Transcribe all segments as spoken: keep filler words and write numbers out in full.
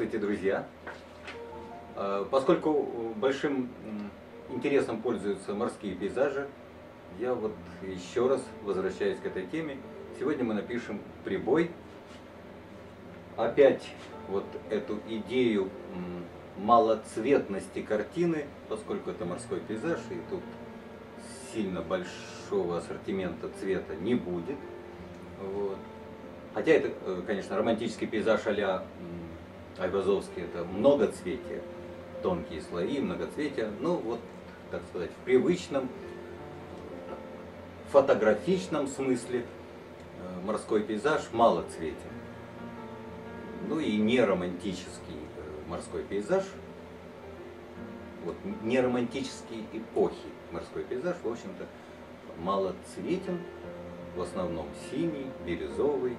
Здравствуйте, друзья! Поскольку большим интересом пользуются морские пейзажи, я вот еще раз возвращаюсь к этой теме. Сегодня мы напишем прибой. Опять вот эту идею малоцветности картины, поскольку это морской пейзаж, и тут сильно большого ассортимента цвета не будет. Вот. Хотя это, конечно, романтический пейзаж а-ля Айвазовский, это многоцветие, тонкие слои, многоцветия. Ну вот, так сказать, в привычном, фотографичном смысле морской пейзаж малоцветен. Ну и не романтический морской пейзаж, вот, не романтические эпохи морской пейзаж, в общем-то, малоцветен, в основном синий, бирюзовый.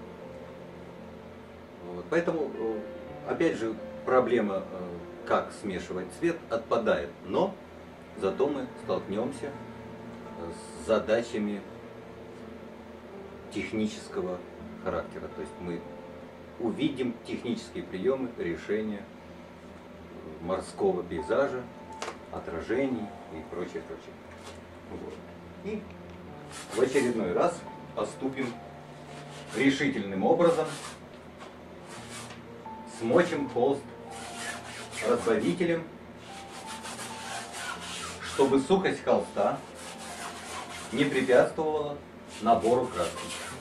Вот. Поэтому, опять же, проблема, как смешивать цвет, отпадает. Но зато мы столкнемся с задачами технического характера. То есть мы увидим технические приемы решения морского пейзажа, отражений и прочее, прочее. Вот. И в очередной раз поступим решительным образом. Смочим холст разбавителем, чтобы сухость холста не препятствовала набору краски.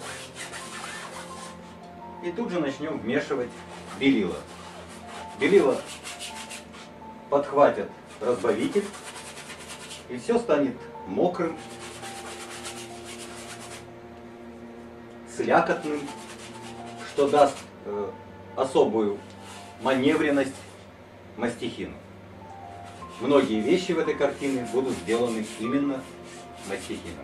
И тут же начнем вмешивать белила. Белила подхватят разбавитель, и все станет мокрым, слякотным, что даст э, особую маневренность мастихину. Многие вещи в этой картине будут сделаны именно мастихином.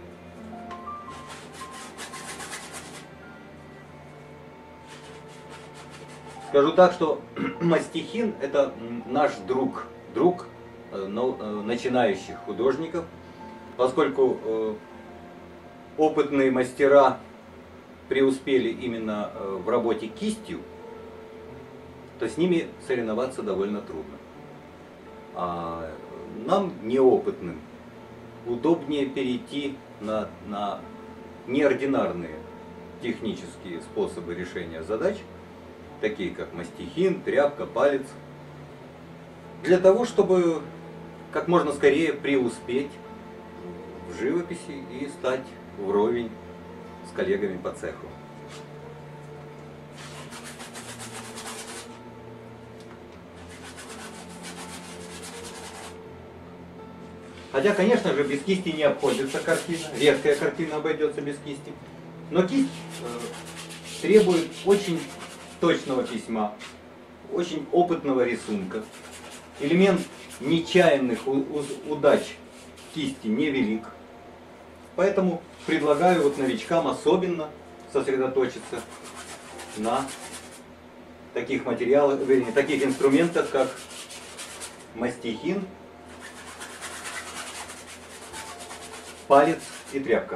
Скажу так, что мастихин — это наш друг, друг начинающих художников, поскольку опытные мастера преуспели именно в работе кистью, то с ними соревноваться довольно трудно. А нам, неопытным, удобнее перейти на, на неординарные технические способы решения задач, такие как мастихин, тряпка, палец, для того, чтобы как можно скорее преуспеть в живописи и стать вровень с коллегами по цеху. Хотя, конечно же, без кисти не обходится картина, редкая картина обойдется без кисти, но кисть э, требует очень точного письма, очень опытного рисунка. Элемент нечаянных удач кисти невелик, поэтому предлагаю вот новичкам особенно сосредоточиться на таких материалах, вернее, таких инструментах, как мастихин, палец и тряпка.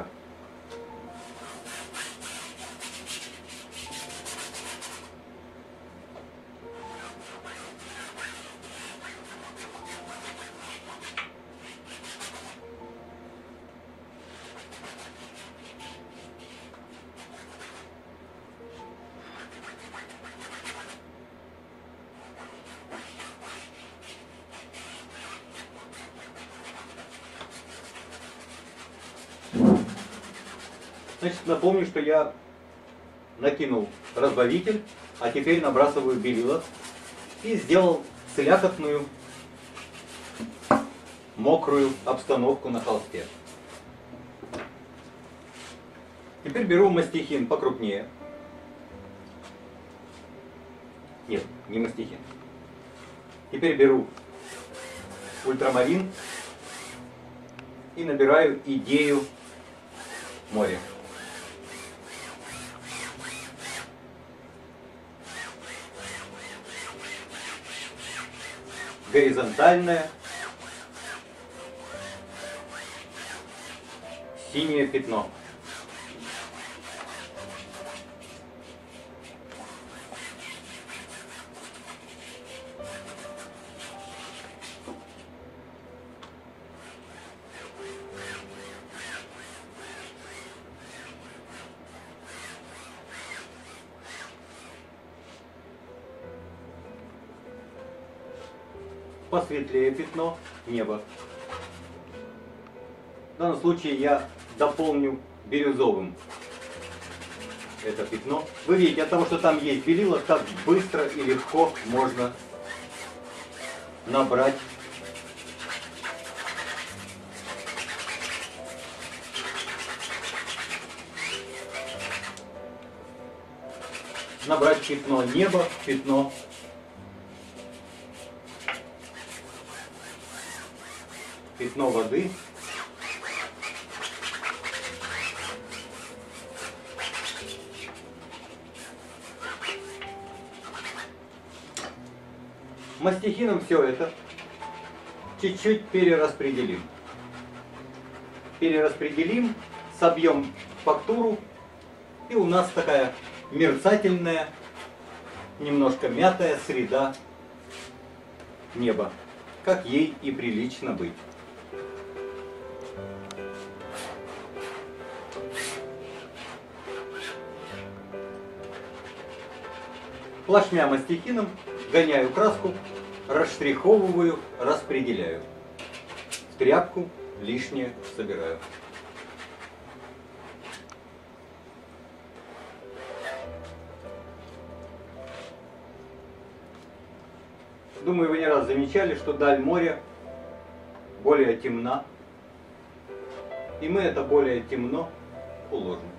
Значит, напомню, что я накинул разбавитель, а теперь набрасываю белила и сделал слякотную, мокрую обстановку на холсте. Теперь беру мастихин покрупнее. Нет, не мастихин. Теперь беру ультрамарин и набираю идею моря. Горизонтальное синее пятно. посветлее пятно неба. В данном случае я дополню бирюзовым это пятно. Вы видите, от того, что там есть белила, как быстро и легко можно набрать набрать пятно неба, пятно пятно воды. Мастихином все это чуть-чуть перераспределим. Перераспределим, собьем фактуру, и у нас такая мерцательная, немножко мятая среда неба, как ей и прилично быть. Плашмя мастихином гоняю краску, расштриховываю, распределяю. В тряпку лишнее собираю. Думаю, вы не раз замечали, что даль моря более темна, и мы это более темно уложим.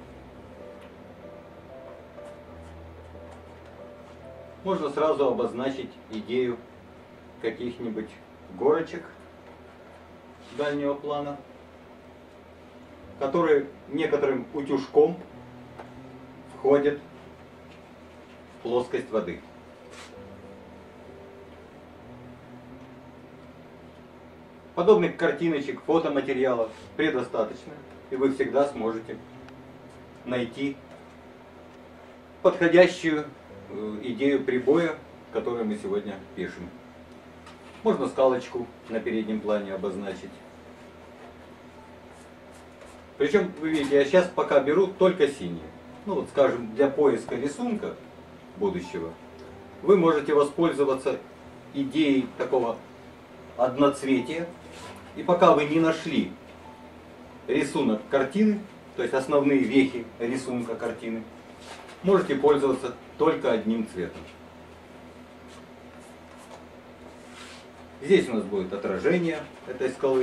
Можно сразу обозначить идею каких-нибудь горочек дальнего плана, которые некоторым утюжком входят в плоскость воды. Подобных картиночек, фотоматериалов предостаточно, и вы всегда сможете найти подходящую идею прибоя, которую мы сегодня пишем. Можно скалочку на переднем плане обозначить. Причем, вы видите, я сейчас пока беру только синие. Ну вот, скажем, для поиска рисунка будущего вы можете воспользоваться идеей такого одноцветия. И пока вы не нашли рисунок картины, то есть основные вехи рисунка картины, можете пользоваться только одним цветом. Здесь у нас будет отражение этой скалы.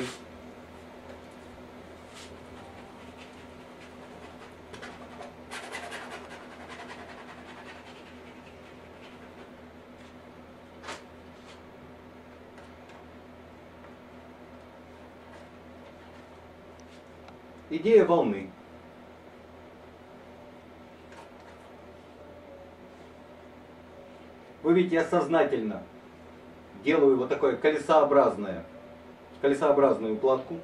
Идея волны. Вы видите, я сознательно делаю вот такое колесообразное, колесообразную укладку,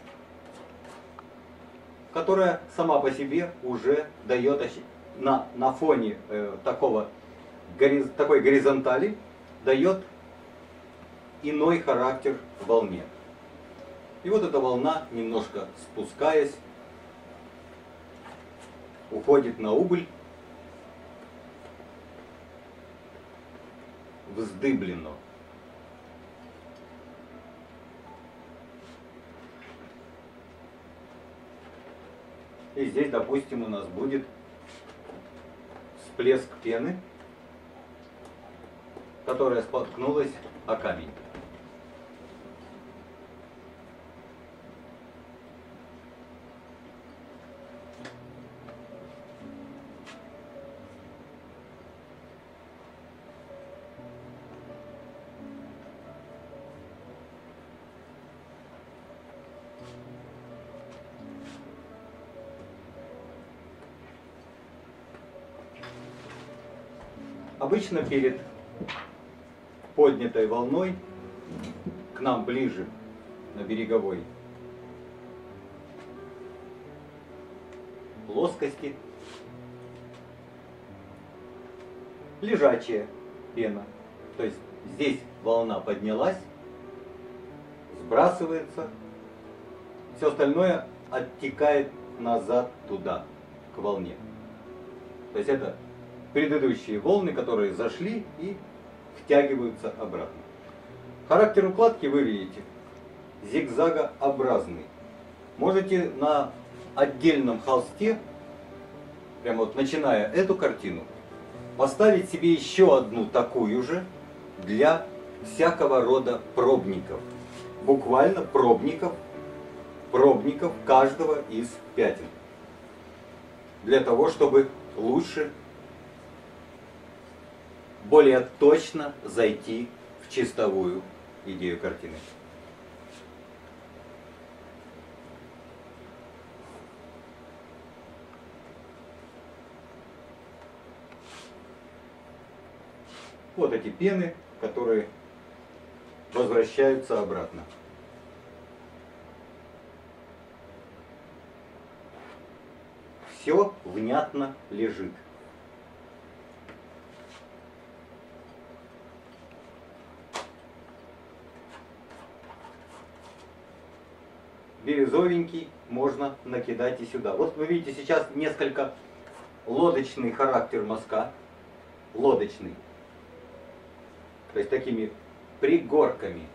которая сама по себе уже дает на, на фоне э, такого, гориз, такой горизонтали, дает иной характер волне. И вот эта волна, немножко спускаясь, уходит на убыль, вздыблено. И здесь, допустим, у нас будет всплеск пены, которая споткнулась о камень. Обычно перед поднятой волной к нам ближе на береговой плоскости лежачая пена. То есть здесь волна поднялась, сбрасывается, все остальное оттекает назад туда, к волне. То есть это предыдущие волны, которые зашли и втягиваются обратно. Характер укладки вы видите зигзагообразный. Можете на отдельном холсте, прямо вот начиная эту картину, поставить себе еще одну такую же для всякого рода пробников. Буквально пробников, пробников каждого из пятен. Для того, чтобы лучше, более точно зайти в чистовую идею картины. Вот эти пены, которые возвращаются обратно. Все внятно лежит. Бирюзовенький можно накидать и сюда. Вот вы видите сейчас несколько лодочный характер мазка. Лодочный. То есть такими пригорками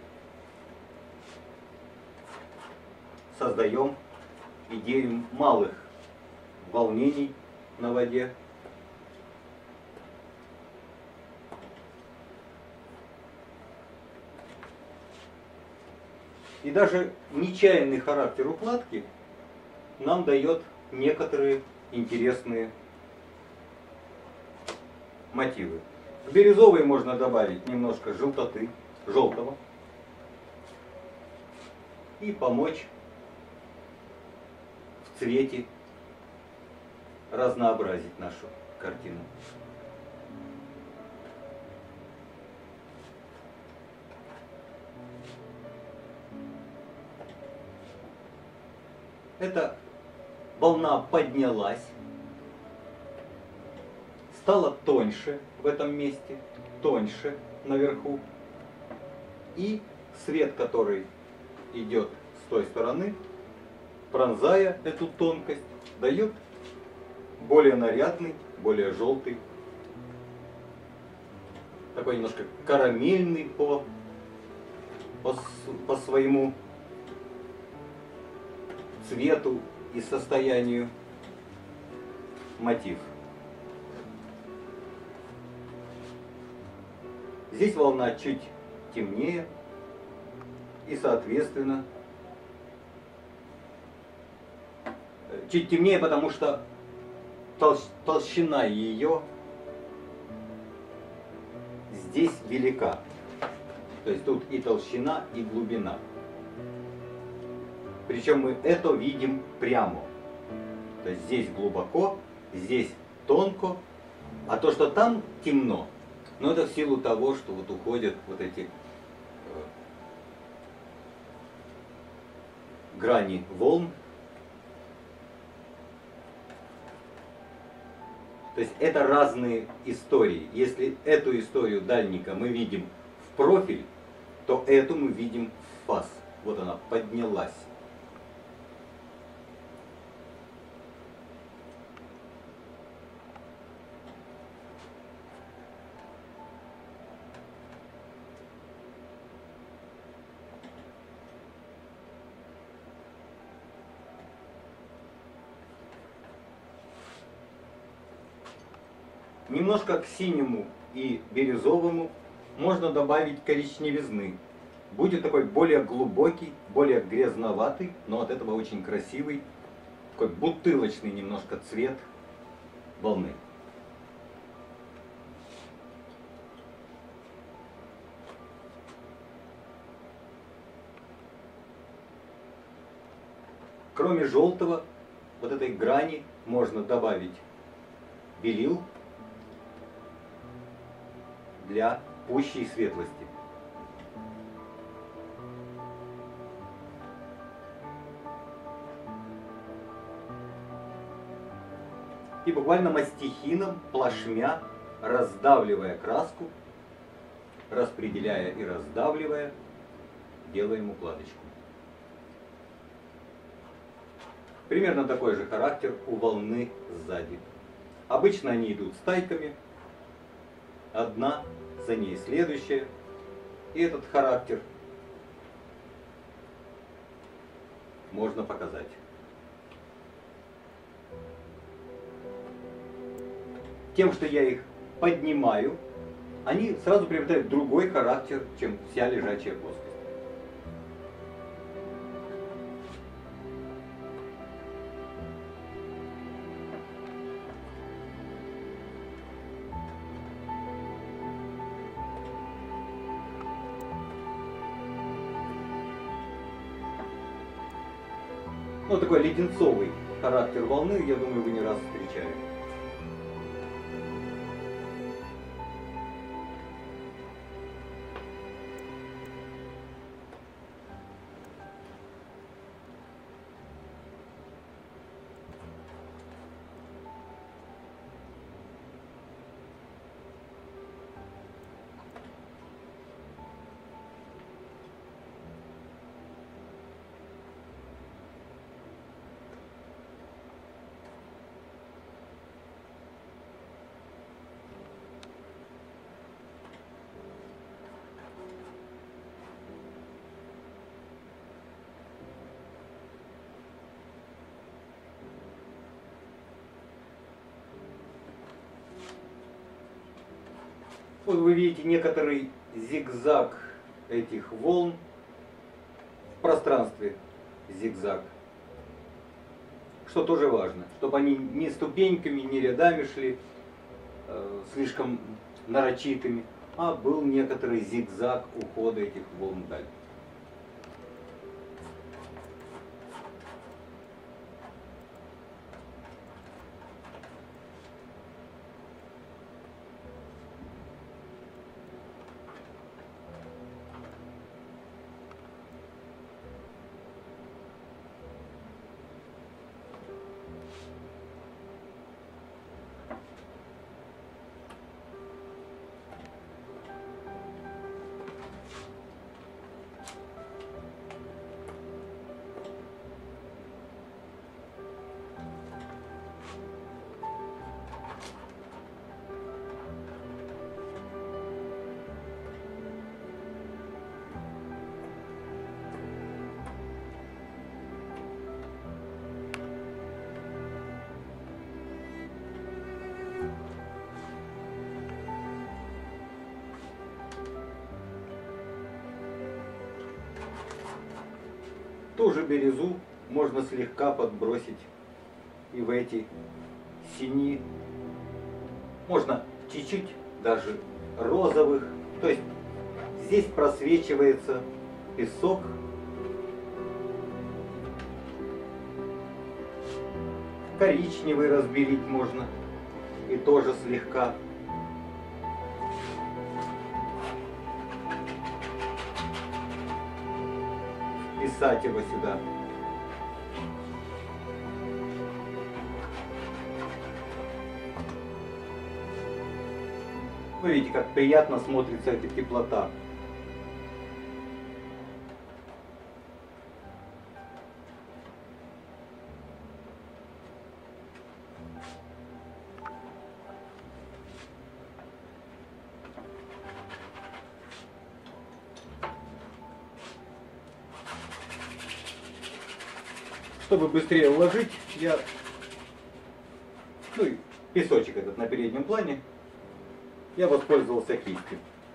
создаем идею малых волнений на воде. И даже нечаянный характер укладки нам дает некоторые интересные мотивы. В бирюзовый можно добавить немножко желтоты, желтого, и помочь в цвете разнообразить нашу картину. Эта волна поднялась, стала тоньше в этом месте, тоньше наверху. И свет, который идет с той стороны, пронзая эту тонкость, дает более нарядный, более желтый, такой немножко карамельный по, по, по своему цвету и состоянию мотив. Здесь волна чуть темнее и, соответственно, чуть темнее, потому что толщ, толщина ее здесь велика. То есть тут и толщина, и глубина. Причем мы это видим прямо. То есть здесь глубоко, здесь тонко, а то, что там темно, но это в силу того, что вот уходят вот эти э, грани волн. То есть это разные истории. Если эту историю дальника мы видим в профиль, то эту мы видим в фас. Вот она поднялась. Немножко к синему и бирюзовому можно добавить коричневизны. Будет такой более глубокий, более грязноватый, но от этого очень красивый, такой бутылочный немножко цвет волны. Кроме желтого, вот этой грани можно добавить белил для пущей светлости. И буквально мастихином, плашмя, раздавливая краску, распределяя и раздавливая, делаем укладочку. Примерно такой же характер у волны сзади. Обычно они идут стайками, одна, за ней следующая, И этот характер можно показать. Тем, что я их поднимаю, они сразу приобретают другой характер, чем вся лежачая плоскость. Ну, такой леденцовый характер волны, я думаю, вы не раз встречали. Вот вы видите некоторый зигзаг этих волн в пространстве, зигзаг, что тоже важно, чтобы они не ступеньками, не рядами шли, э, слишком нарочитыми, а был некоторый зигзаг ухода этих волн вдаль. Ту же бирюзу можно слегка подбросить и в эти синие. Можно чуть-чуть даже розовых. То есть здесь просвечивается песок. Коричневый разбелить можно и тоже слегка. Писать его сюда. Вы видите, как приятно смотрится эта теплота. Чтобы быстрее уложить, я, ну и песочек этот на переднем плане, я воспользовался кистью.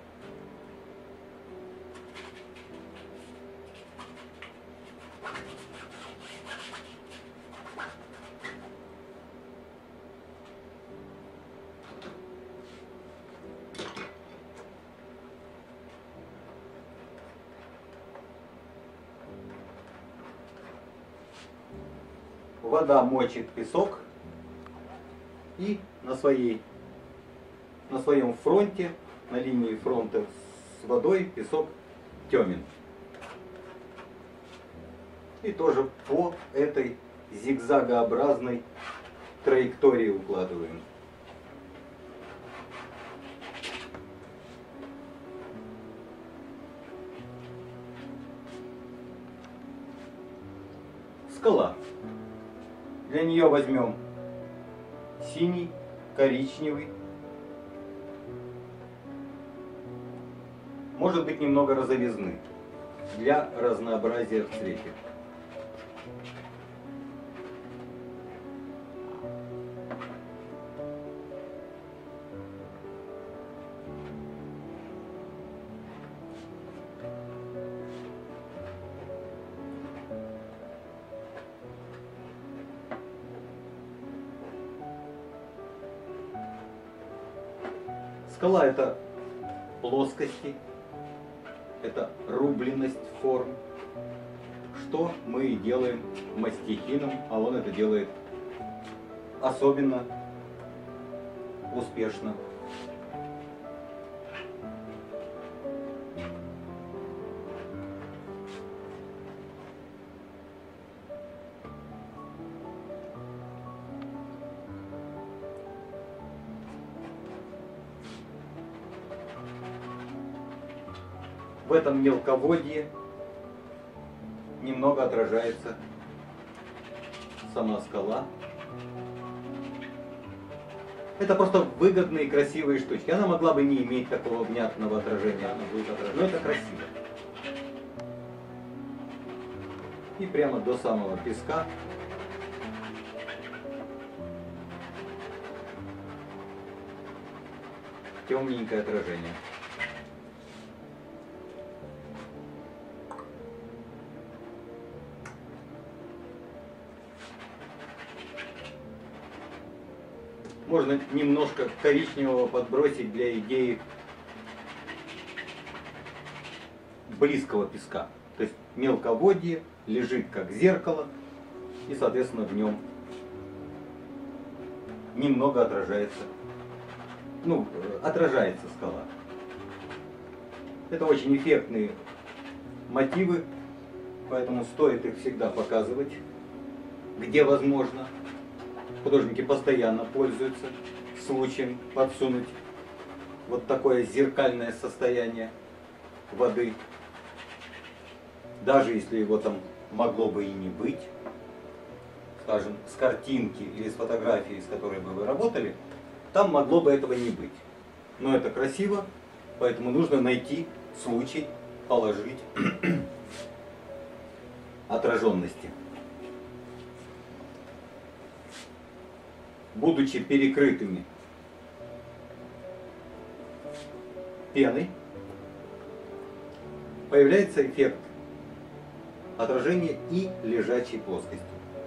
Вода мочит песок, и на, своей, на своем фронте, на линии фронта с водой песок темен. И тоже по этой зигзагообразной траектории укладываем. Скала. Для нее возьмем синий, коричневый. может быть немного розовизны для разнообразия в цвете. Скала — это плоскости, это рубленность форм, что мы и делаем мастихином, а он это делает особенно успешно. В этом мелководье немного отражается сама скала. Это просто выгодные красивые штучки. Она могла бы не иметь такого внятного отражения, она будет отражать, но это красиво. И прямо до самого песка темненькое отражение. Можно немножко коричневого подбросить для идеи близкого песка. То есть мелководье лежит как зеркало, и, соответственно, в нем немного отражается, ну, отражается скала. Это очень эффектные мотивы, поэтому стоит их всегда показывать, где возможно. Художники постоянно пользуются случаем подсунуть вот такое зеркальное состояние воды. Даже если его там могло бы и не быть, скажем, с картинки или с фотографии, с которой бы вы работали, там могло бы этого не быть. Но это красиво, поэтому нужно найти случай положить отраженности. Будучи перекрытыми пеной, появляется эффект отражения и лежачей плоскости.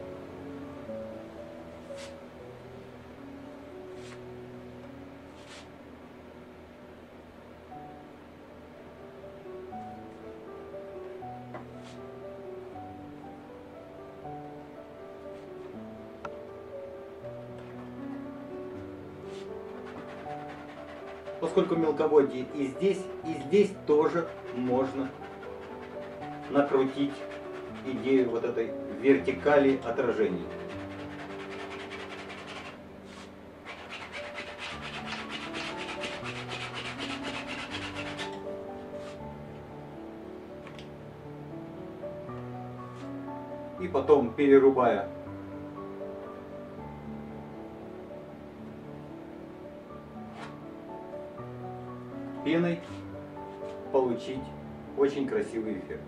Поскольку мелководье и здесь, и здесь тоже можно накрутить идею вот этой вертикали отражений. И потом, перерубая пеной, получить очень красивый эффект.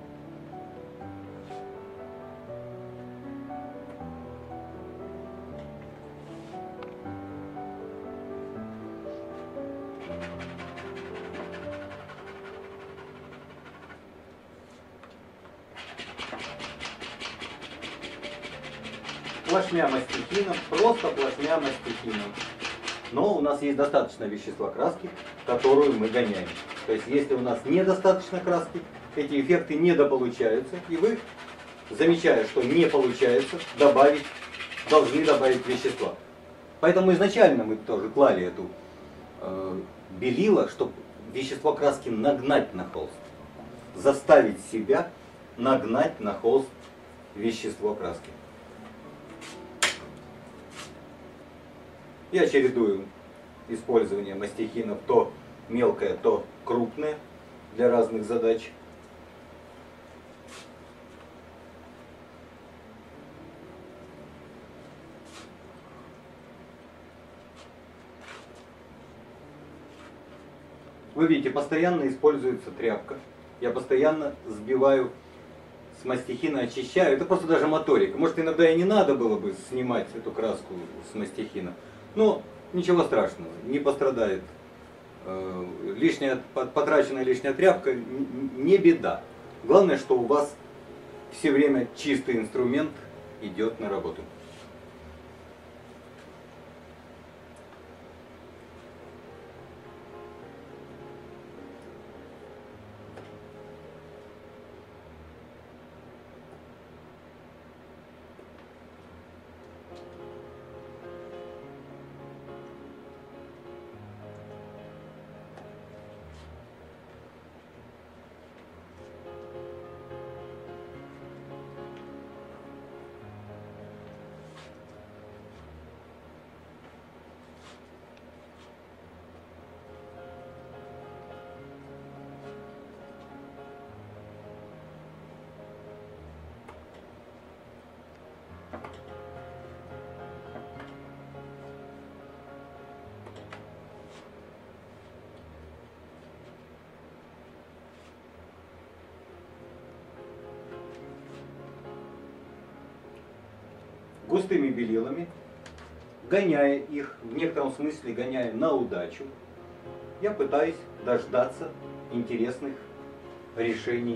Плашмя мастихином, просто плашмя мастихином. Но у нас есть достаточно вещества краски, которую мы гоняем. То есть если у нас недостаточно краски, эти эффекты недополучаются, и вы, замечая, что не получается, добавить, должны добавить вещества. Поэтому изначально мы тоже клали эту э, белила, чтобы вещество краски нагнать на холст. Заставить себя нагнать на холст вещество краски. Я чередую использование мастихинов то мелкое, то крупное для разных задач. В вы видите, постоянно используется тряпка. Я постоянно сбиваю с мастихина, очищаю. Это просто даже моторика. Может, иногда и не надо было бы снимать эту краску с мастихина. Но ничего страшного, не пострадает. Лишняя, потраченная лишняя тряпка не беда. Главное, что у вас все время чистый инструмент идет на работу. Густыми белилами, гоняя их, в некотором смысле гоняя на удачу, я пытаюсь дождаться интересных решений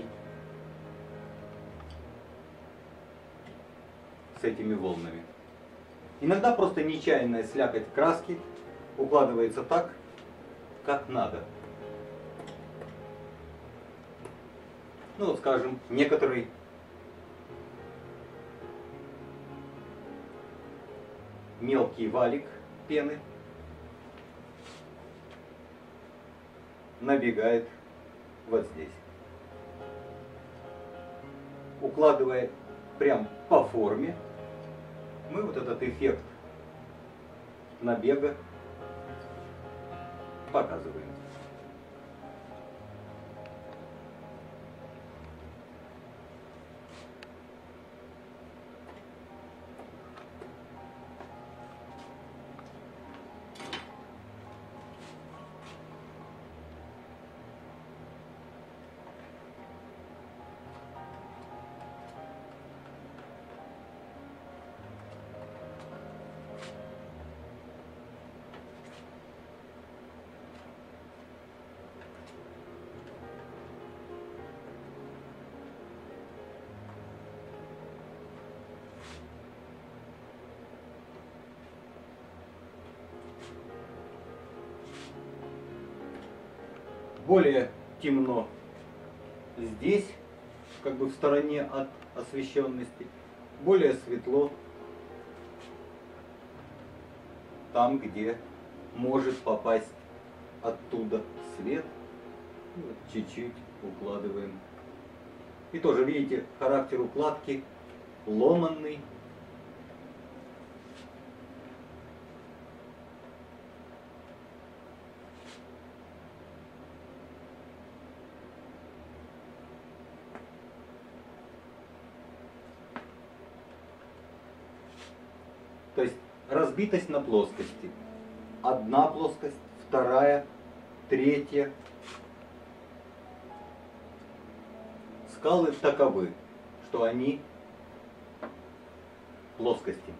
с этими волнами. Иногда просто нечаянная слякоть краски укладывается так, как надо. Ну вот, скажем, некоторый мелкий валик пены набегает вот здесь. Укладывая прям по форме, мы вот этот эффект набега показываем. Более темно здесь, как бы в стороне от освещенности, более светло там, где может попасть оттуда свет. Вот, чуть-чуть укладываем. И тоже видите, характер укладки ломанный. То есть разбитость на плоскости. Одна плоскость, вторая, третья. Скалы таковы, что они плоскости.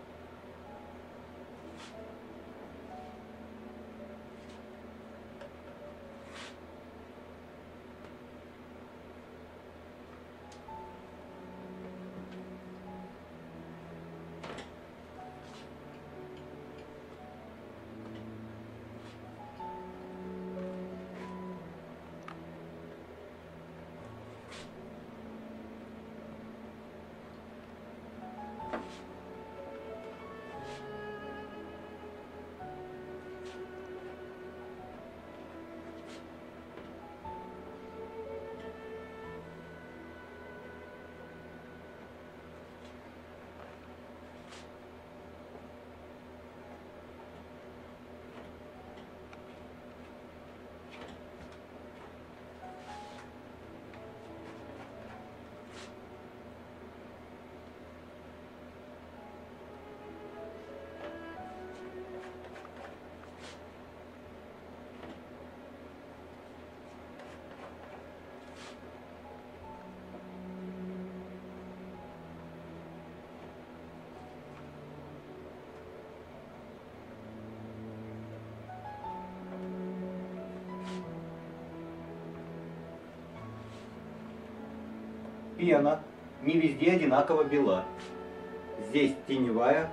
Пена не везде одинаково бела. Здесь теневая,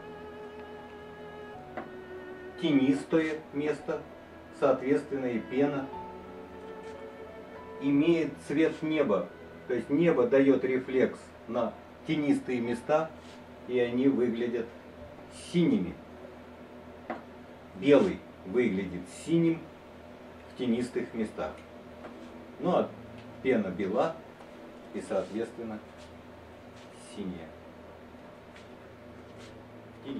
тенистое место, соответственно и пена. Имеет цвет неба, то есть небо дает рефлекс на тенистые места, и они выглядят синими. Белый выглядит синим в тенистых местах. Ну а пена бела и, соответственно, синяя. Тенистая.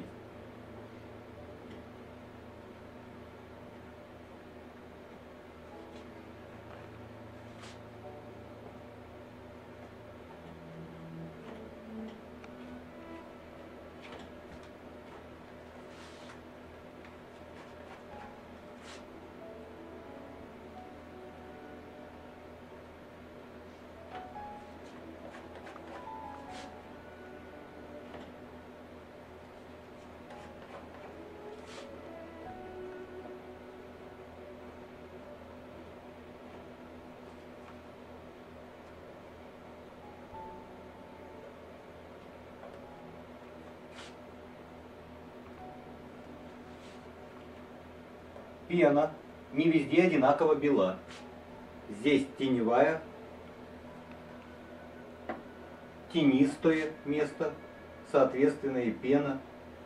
Пена не везде одинаково бела. Здесь теневая, тенистое место, соответственно и пена.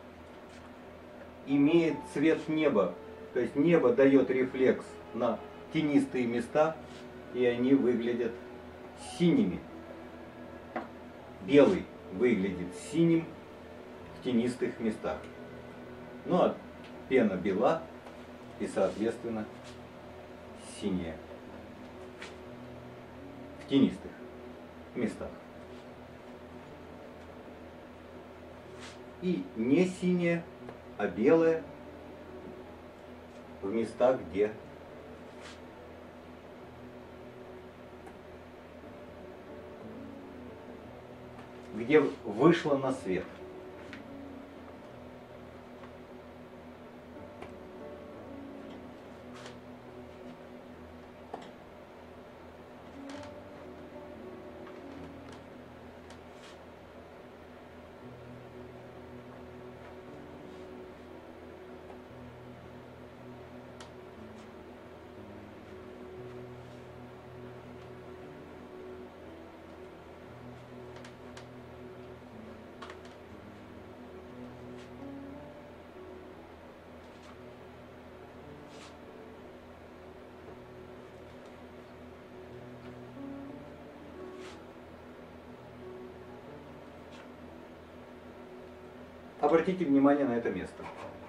Имеет цвет неба, то есть небо дает рефлекс на тенистые места, и они выглядят синими. Белый выглядит синим в тенистых местах. Ну а пена бела и, соответственно, синяя в тенистых местах. И не синяя, а белая в местах, где где вышла на свет. Обратите внимание на это место.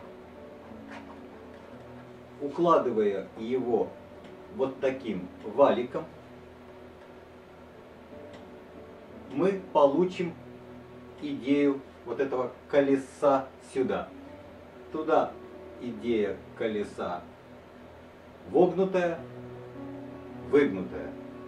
Укладывая его вот таким валиком, мы получим идею вот этого колеса сюда. Туда идея колеса вогнутая, выгнутая.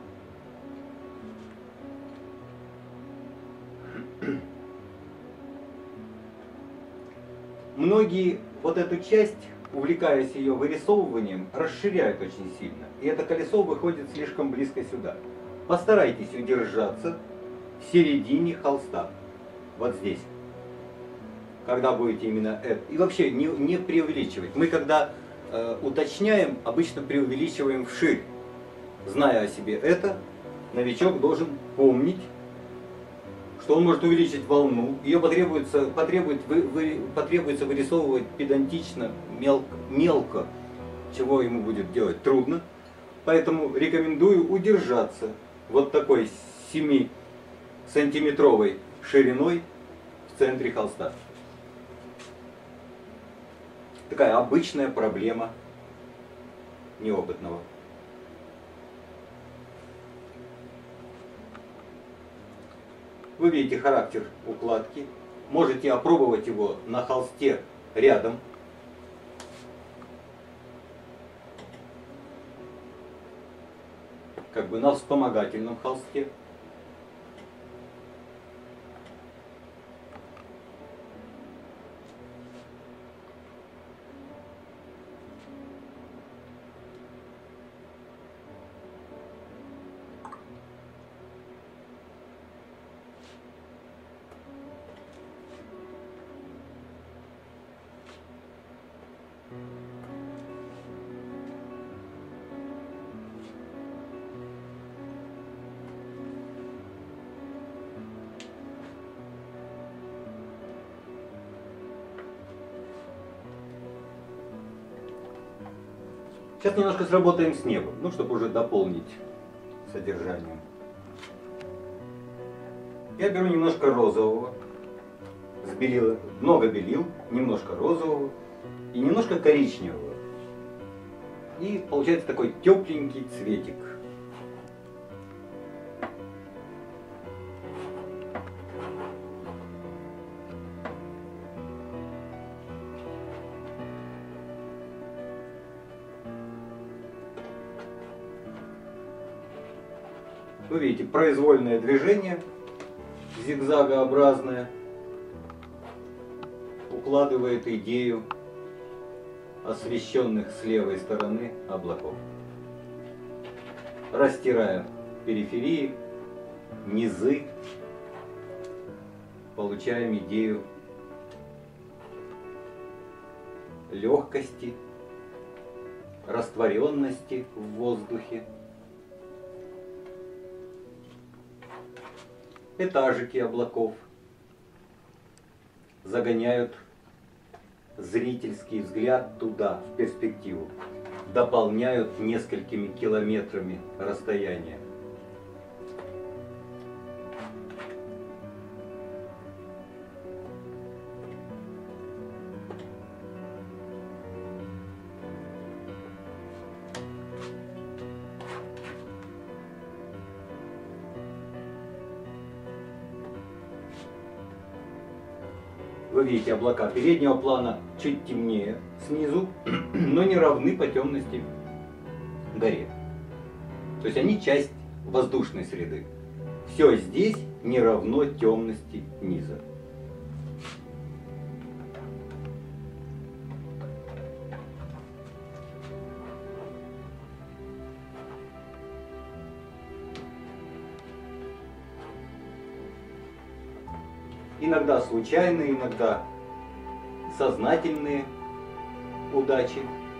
Многие вот эту часть, увлекаясь ее вырисовыванием, расширяют очень сильно. И это колесо выходит слишком близко сюда. Постарайтесь удержаться в середине холста. Вот здесь. Когда будете именно это. И вообще не, не преувеличивать. Мы когда э, уточняем, обычно преувеличиваем вширь. Зная о себе это, новичок должен помнить, что он может увеличить волну, ее потребуется, потребует, вы, вы, потребуется вырисовывать педантично, мелко, мелко, чего ему будет делать трудно. Поэтому рекомендую удержаться вот такой семисантиметровой шириной в центре холста. Такая обычная проблема неопытного. Вы видите характер укладки. Можете опробовать его на холсте рядом. Как бы на вспомогательном холсте. Сейчас немножко сработаем с небом, ну, чтобы уже дополнить содержание. Я беру немножко розового, с белила, много белил, немножко розового и немножко коричневого. И получается такой тепленький цветик. Вы видите, произвольное движение, зигзагообразное, укладывает идею освещенных с левой стороны облаков. Растирая периферии, низы, получаем идею легкости, растворенности в воздухе. Этажики облаков загоняют зрительский взгляд туда, в перспективу, дополняют несколькими километрами расстояния. Вы видите, облака переднего плана чуть темнее снизу, но не равны по темности горе. То есть они часть воздушной среды. Все здесь не равно темности низа. Иногда случайные, иногда сознательные удачи.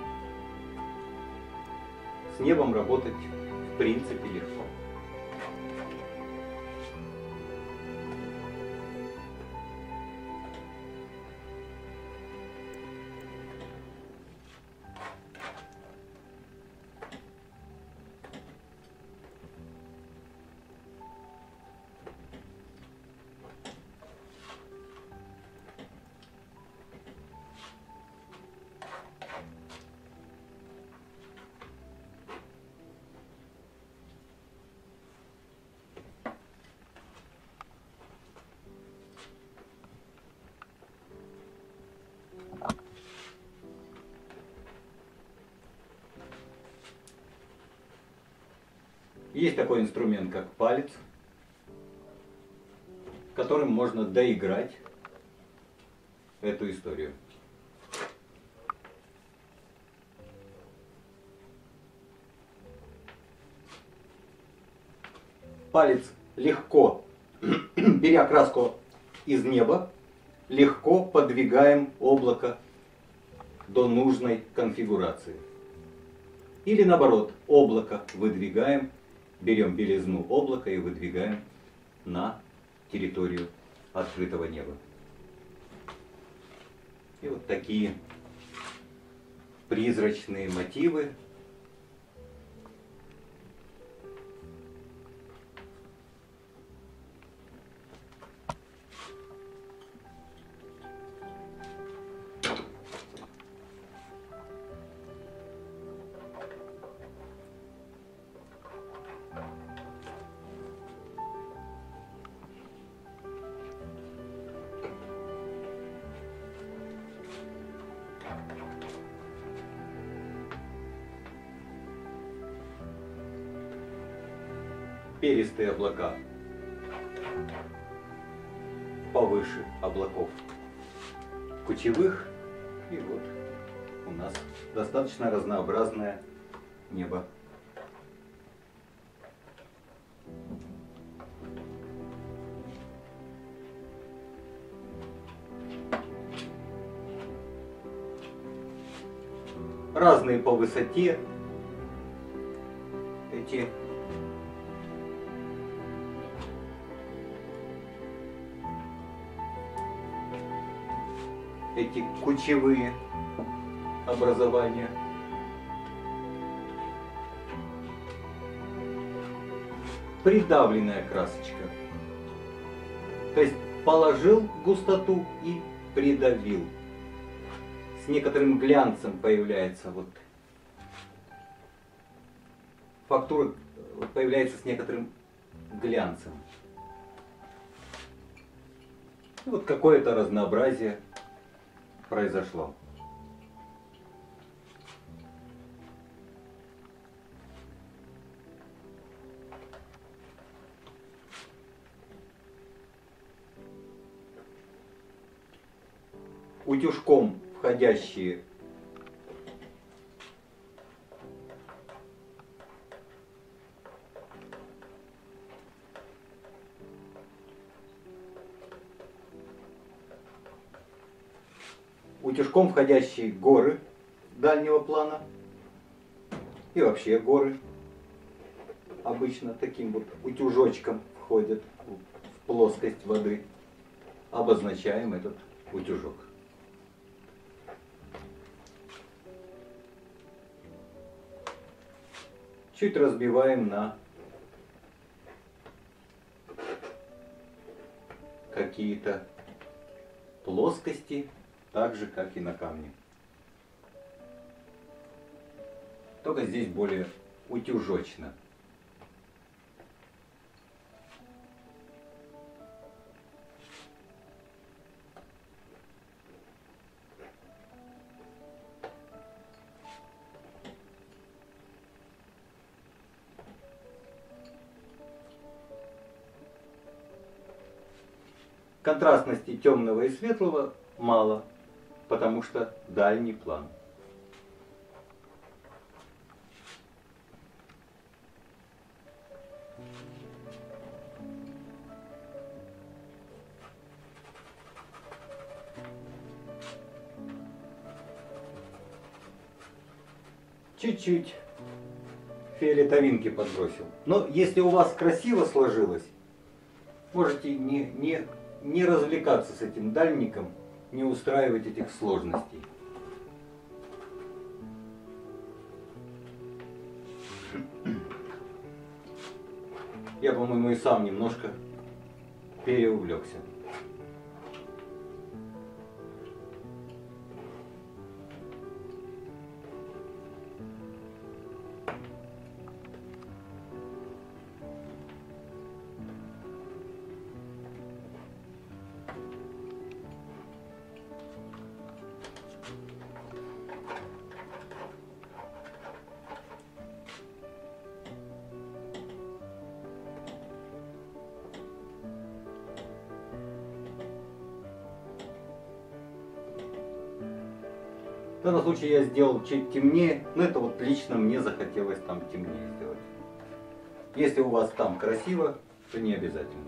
С небом работать в принципе легко. Есть такой инструмент, как палец, которым можно доиграть эту историю. Палец легко, беря краску из неба, легко подвигаем облако до нужной конфигурации. Или наоборот, облако выдвигаем, берем белизну облака и выдвигаем на территорию открытого неба. И вот такие призрачные мотивы перистые облака повыше облаков кучевых. И вот у нас достаточно разнообразное небо. Разные по высоте эти эти кучевые образования. придавленная красочка. То есть положил густоту и придавил. С некоторым глянцем появляется вот фактура, появляется с некоторым глянцем. И вот какое-то разнообразие произошло. Утюжком входящие утюжком входящие горы дальнего плана и вообще горы обычно таким вот утюжочком входят в плоскость воды. Обозначаем этот утюжок. Чуть разбиваем на какие-то плоскости, так же как и на камне. Только здесь более утюжочно. Контрастности темного и светлого мало, потому что дальний план. Чуть-чуть фиолетовинки подбросил. Но если у вас красиво сложилось, можете не, не, не развлекаться с этим дальником, не устраивать этих сложностей. Я, по-моему, и сам немножко переувлекся. В данном случае я сделал чуть темнее, но это вот лично мне захотелось там темнее сделать. Если у вас там красиво, то не обязательно.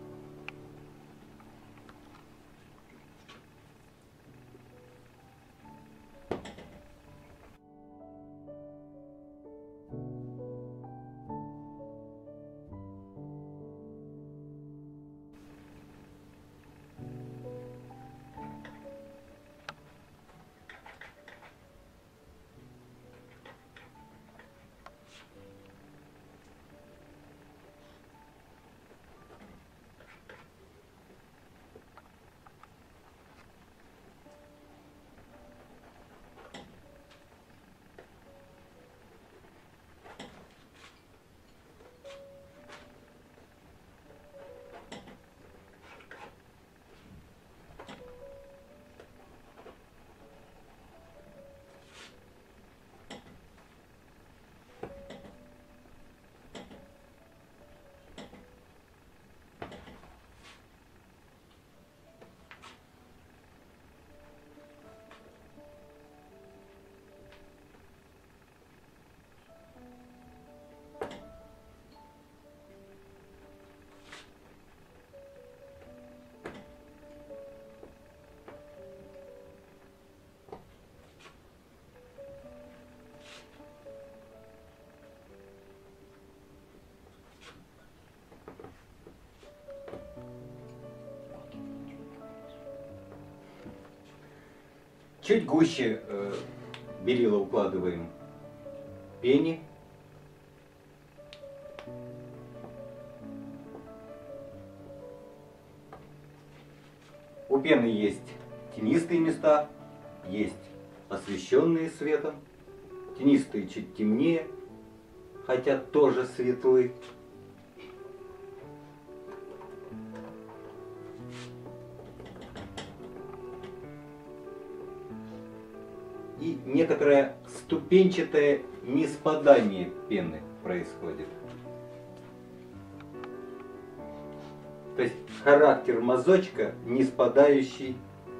Чуть гуще э, белила укладываем пени. У пены есть тенистые места, есть освещенные светом. Тенистые чуть темнее, хотя тоже светлы. И некоторое ступенчатое ниспадание пены происходит. То есть характер мазочка ниспадающий.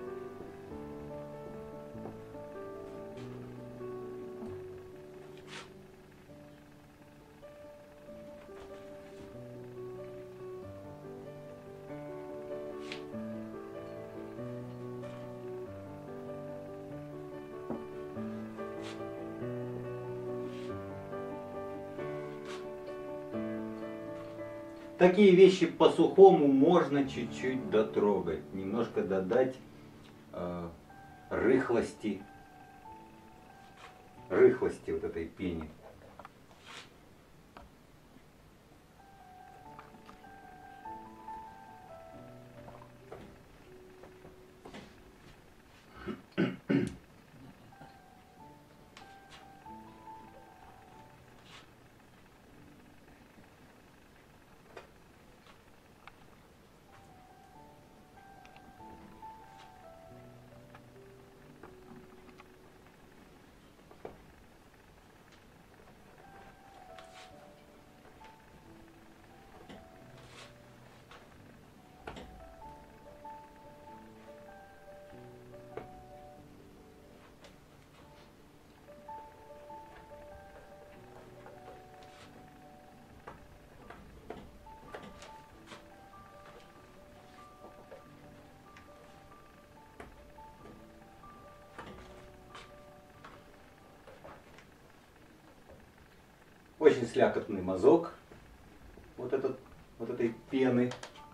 Такие вещи по-сухому можно чуть-чуть дотрогать, немножко додать э, рыхлости, рыхлости вот этой пене. Очень слякотный мазок вот, этот, вот этой пены.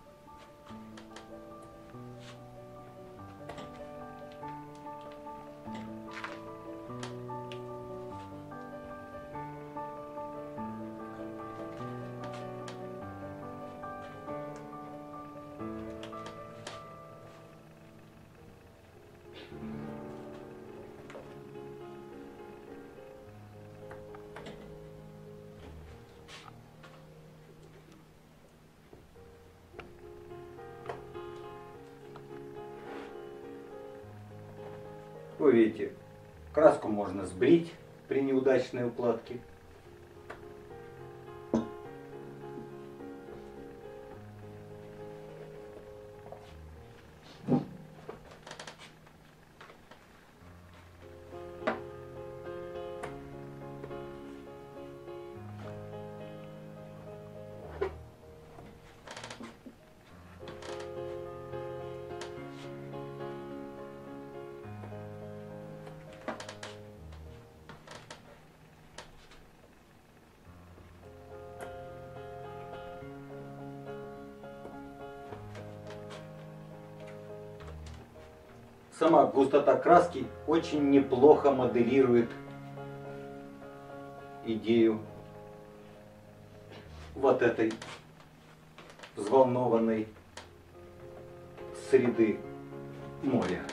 Вы видите, краску можно сбрить при неудачной укладке. Сама густота краски очень неплохо моделирует идею вот этой взволнованной среды моря.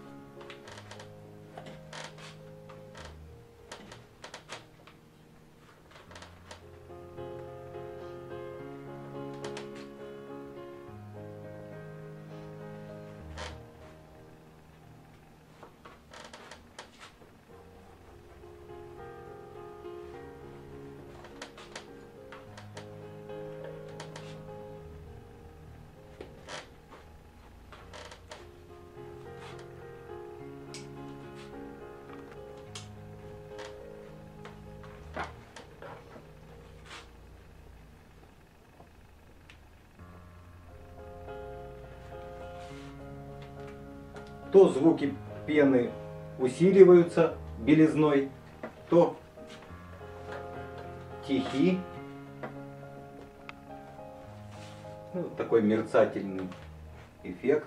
То звуки пены усиливаются белизной, то тихи. Ну, такой мерцательный эффект.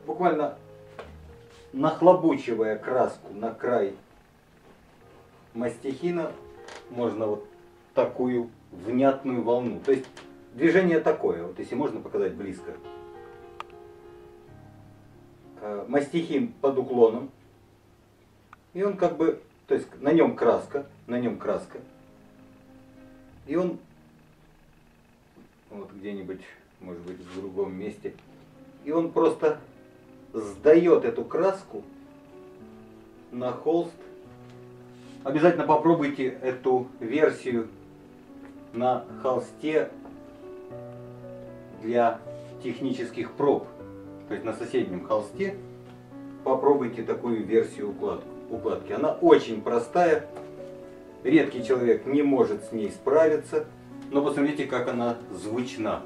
буквально нахлобучивая краску на край мастихина, можно вот такую внятную волну. То есть движение такое, вот если можно показать близко. Мастихин под уклоном, и он как бы, то есть на нем краска, на нем краска, и он вот где-нибудь, может быть, в другом месте, и он просто сдает эту краску на холст. Обязательно попробуйте эту версию на холсте для технических проб. То есть на соседнем холсте попробуйте такую версию укладки. укладки. Она очень простая. Редкий человек не может с ней справиться. Но посмотрите, как она звучна.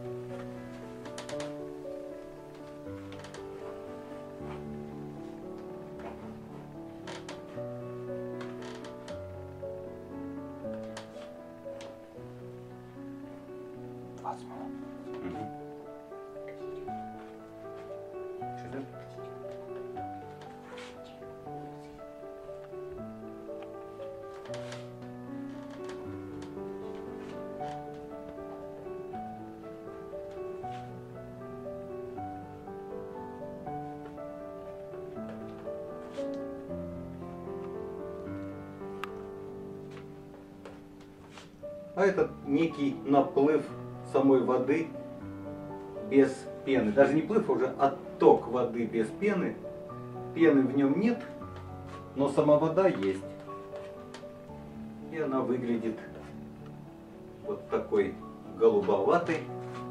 А это некий наплыв самой воды без пены. Даже не плыв, а уже отток воды без пены. Пены в нем нет, но сама вода есть. И она выглядит вот такой голубоватой.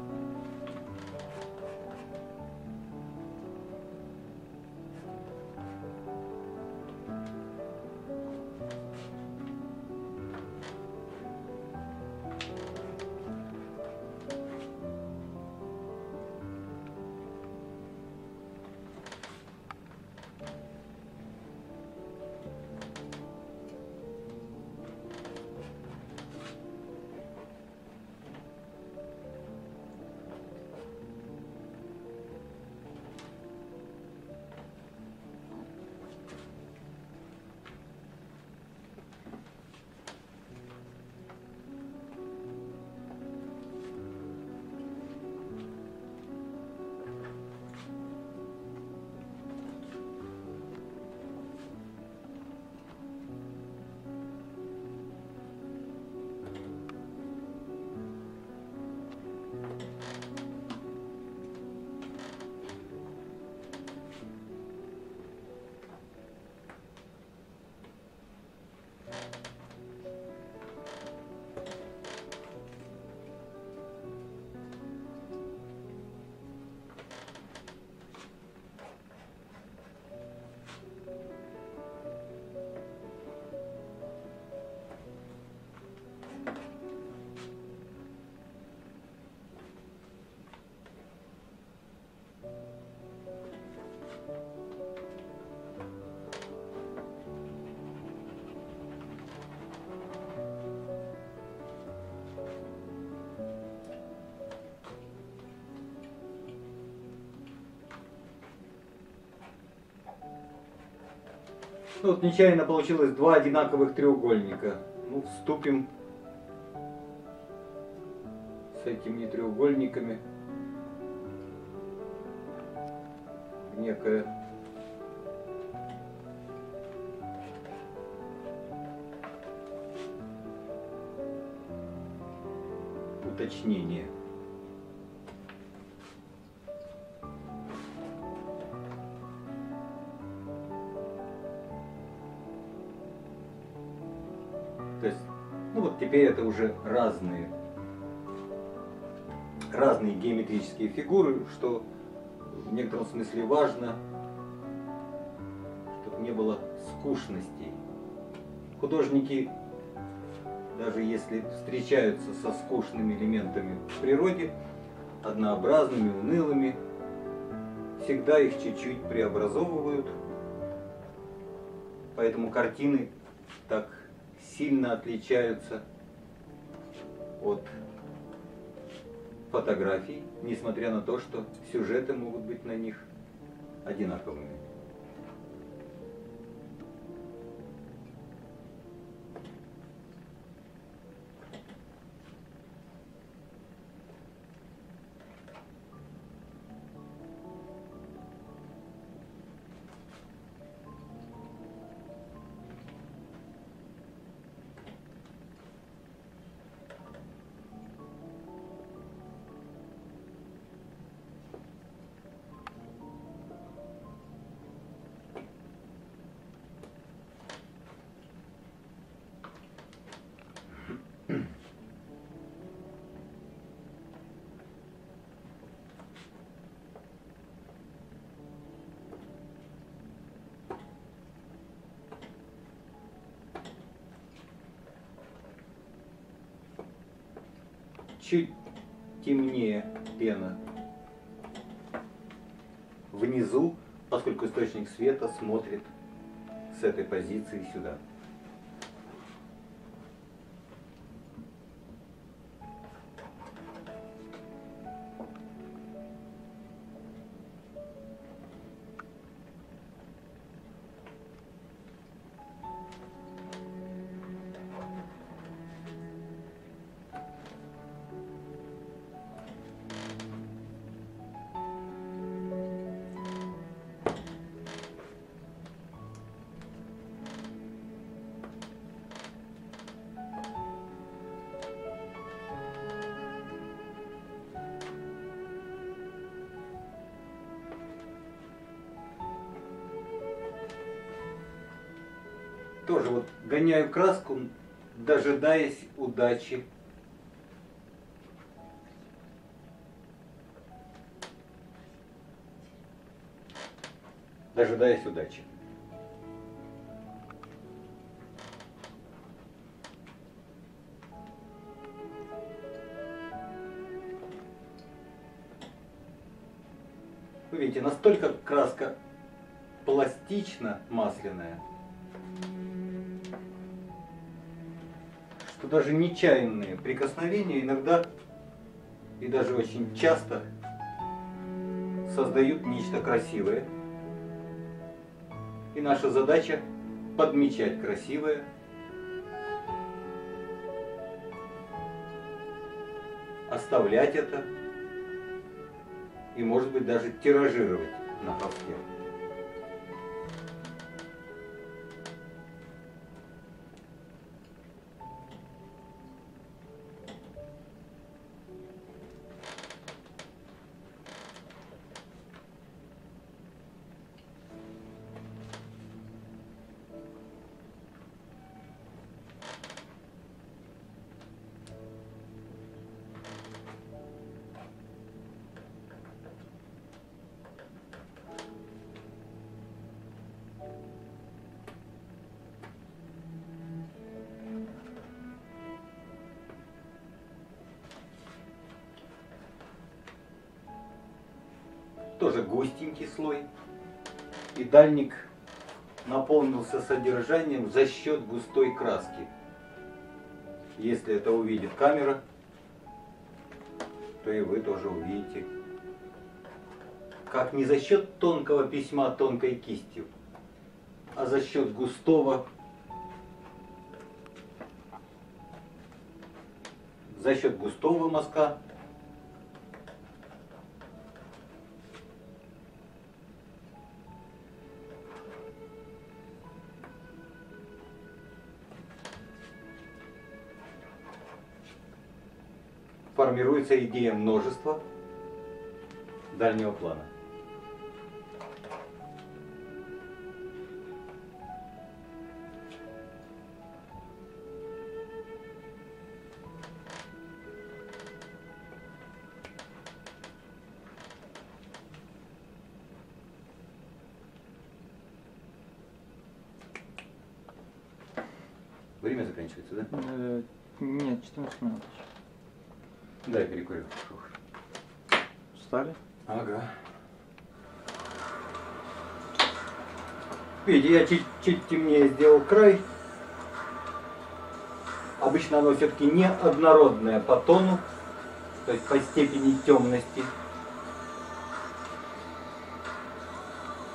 Ну, вот нечаянно получилось два одинаковых треугольника. Ну, вступим с этими треугольниками в некое уточнение. То есть, ну вот теперь это уже разные, разные геометрические фигуры, что в некотором смысле важно, чтобы не было скучностей. Художники, даже если встречаются со скучными элементами в природе, однообразными, унылыми, всегда их чуть-чуть преобразовывают. Поэтому картины так сильно отличаются от фотографий, несмотря на то, что сюжеты могут быть на них одинаковыми. Чуть темнее пена внизу, поскольку источник света смотрит с этой позиции сюда. Тоже вот гоняю краску, дожидаясь удачи. Дожидаясь удачи. Вы видите, настолько краска пластично масляная, что даже нечаянные прикосновения иногда и даже очень часто создают нечто красивое. И наша задача подмечать красивое, оставлять это и, может быть, даже тиражировать на холсте. Тоже густенький слой. И дальник наполнился содержанием за счет густой краски. Если это увидит камера, то и вы тоже увидите. Как не за счет тонкого письма тонкой кистью, а за счет густого, за счет густого мазка. Формируется идея множества дальнего плана. Время заканчивается, да? Э, Нет, четырнадцать минут. Да, я перекурю. Встали? Ага. Видите, я чуть-чуть темнее сделал край. Обычно оно все-таки не однородное по тону, то есть по степени темности.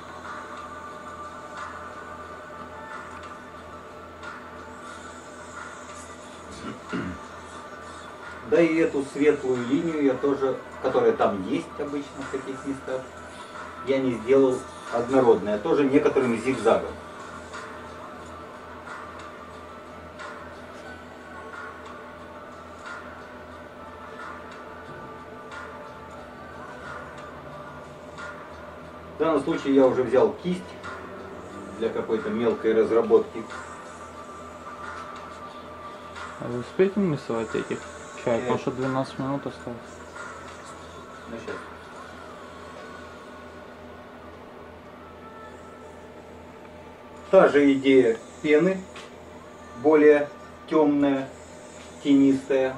Да и эту светлую линию я тоже, которая там есть обычно в таких местах, я не сделал однородной, а тоже некоторым зигзагом. В данном случае я уже взял кисть для какой-то мелкой разработки. А вы успеете нарисовать этих чаек? Э. Потому что двенадцать минут осталось. Ну, сейчас. Та же идея пены, более темная, тенистая.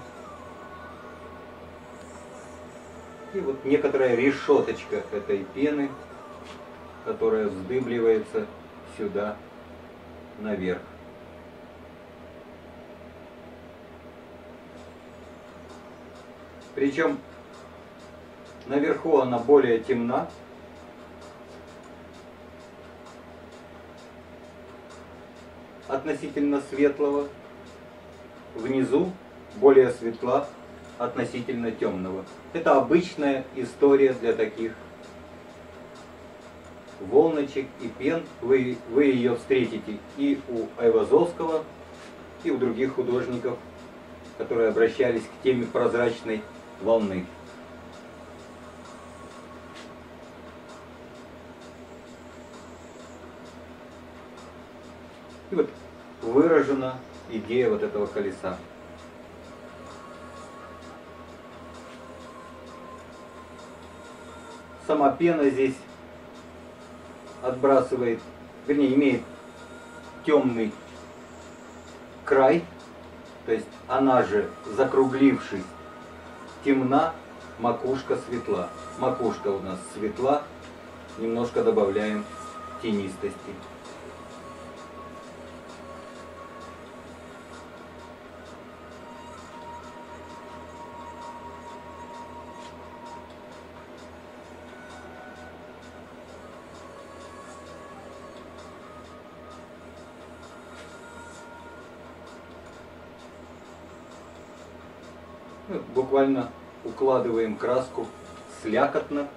И вот некоторая решеточка этой пены, которая вздыбливается сюда наверх. Причем наверху она более темна, относительно светлого, внизу более светла относительно темного. Это обычная история для таких волночек и пен. Вы, вы ее встретите и у Айвазовского, и у других художников, которые обращались к теме прозрачной волны. И вот выражена идея вот этого колеса. Сама пена здесь отбрасывает, вернее, имеет темный край, то есть она же, закруглившись, темна, макушка светла. Макушка у нас светла, немножко добавляем тенистости. Ну, буквально укладываем краску слякотно.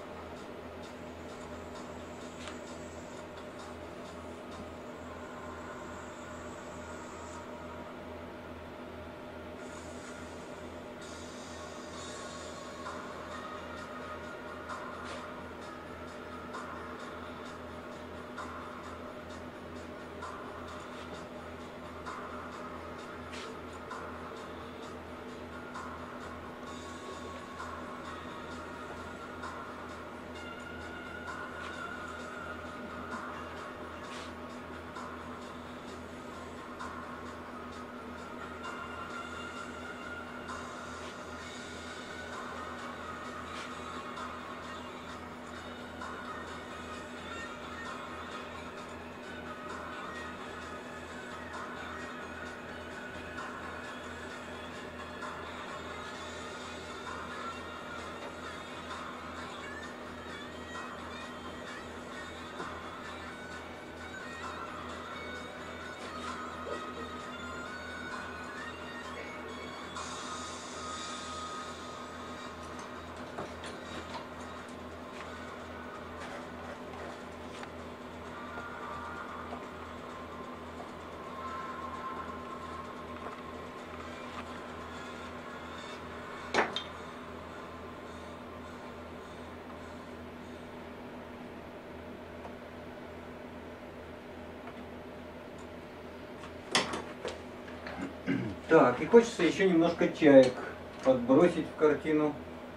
Так, и хочется еще немножко чаек подбросить в картину.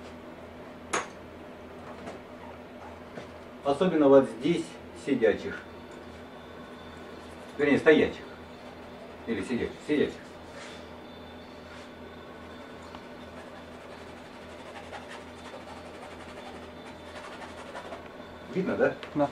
Особенно вот здесь сидячих. Вернее, стоячих. Или сидячих. Сидячих. Видно, да? Да.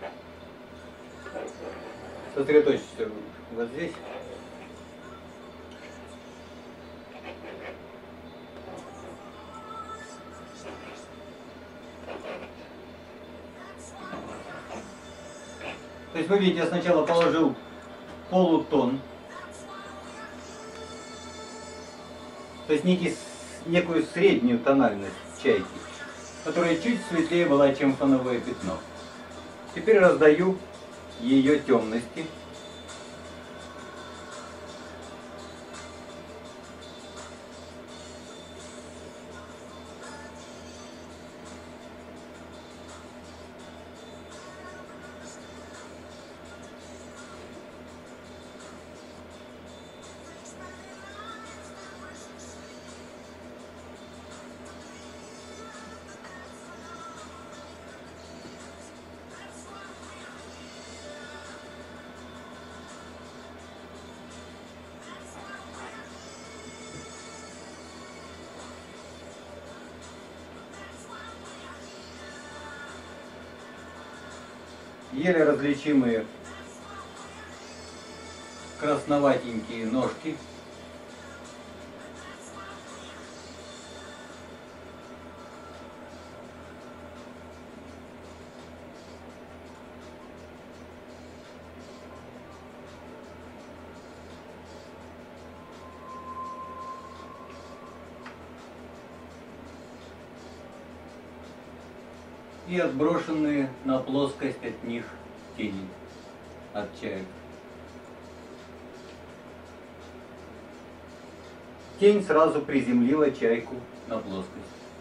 Сосредоточься вот здесь. То есть вы видите, я сначала положил полутон, то есть некий, некую среднюю тональность чайки, которая чуть светлее была, чем фоновое пятно. Теперь раздаю ее темности. Еле различимые красноватенькие ножки. И отброшенные на плоскость от них тени от чаек. Тень сразу приземлила чайку на плоскость.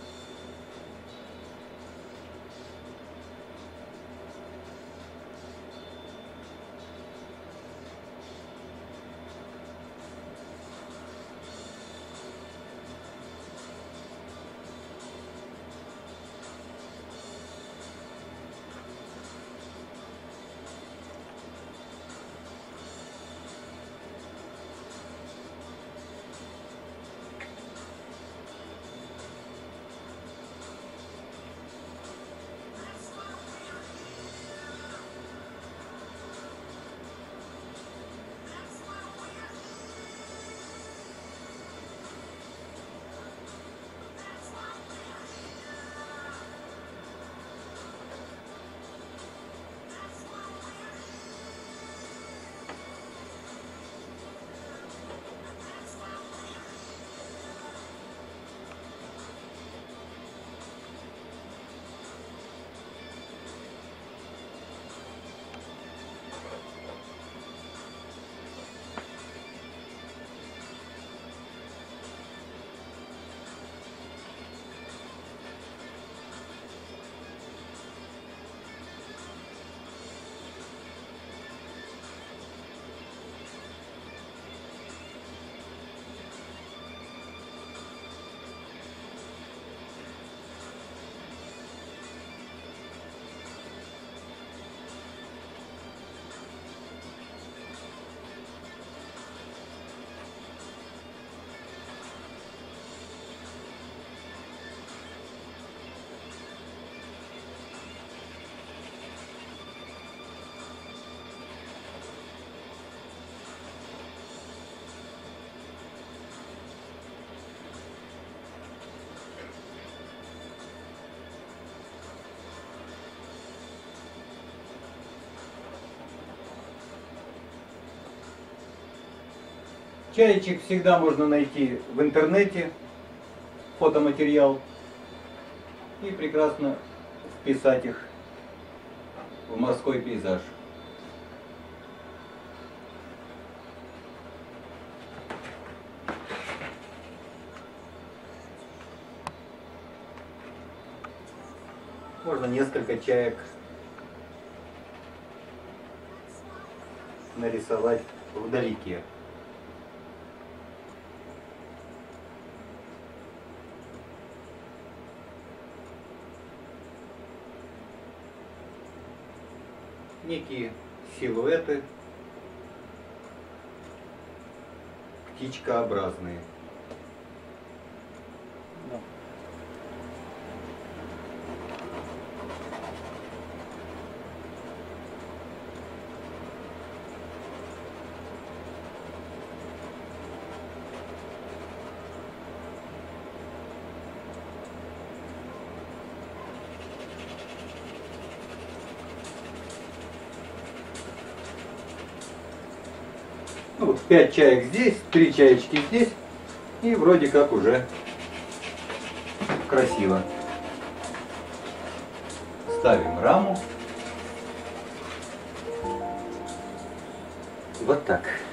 Чаечек всегда можно найти в интернете, фотоматериал, и прекрасно вписать их в морской пейзаж. Можно несколько чаек нарисовать вдалеке. Некие силуэты птичкообразные. Да. Ну, вот пять чаек здесь, три чаечки здесь. И вроде как уже красиво. Ставим раму. Вот так.